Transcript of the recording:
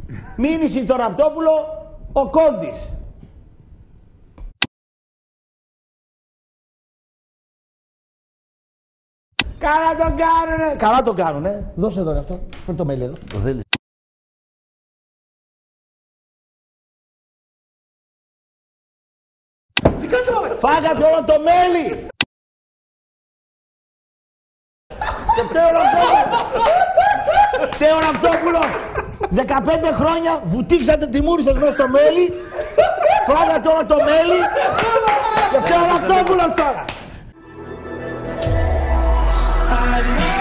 Μήνυση το Ραπτόπουλο, ο Κόντης. Καλά τον κάνουνε. Καλά τον κάνουνε. Δώσε εδώ αυτό. Φέρε το μέλι εδώ. Το θέλεις. Τι κάνεις μωρέ. Φάγατε όλο το μέλι. Και φταίει ο Ραπτόπουλος. 15 χρόνια βουτήξατε τη μούρη σας μέσα στο μέλι. Φάγατε όλο το μέλι. Και φταίει ο Ραπτόπουλος τώρα.